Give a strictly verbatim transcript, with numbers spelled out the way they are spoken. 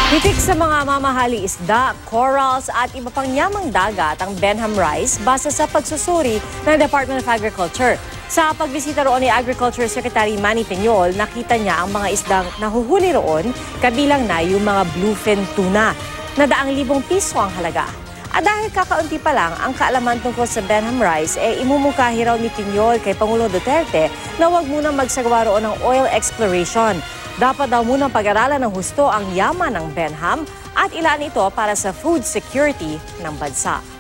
Hitik sa mga mamahaling isda, corals at iba pang yamang dagat ang Benham Rice base sa pagsusuri ng Department of Agriculture. Sa pagbisita roon ni Agriculture Secretary Manny Peñol, nakita niya ang mga isdang nahuhuli roon, kabilang na yung mga bluefin tuna, na daang libong piso ang halaga. At dahil kakaunti pa lang ang kaalaman tungkol sa Benham Rice, eh imumukahi raw ni Peñol kay Pangulong Duterte na huwag munang magsagawa roon ng oil exploration. Dapat daw munang pag-aralan ng husto ang yaman ng Benham at ilaan ito para sa food security ng bansa.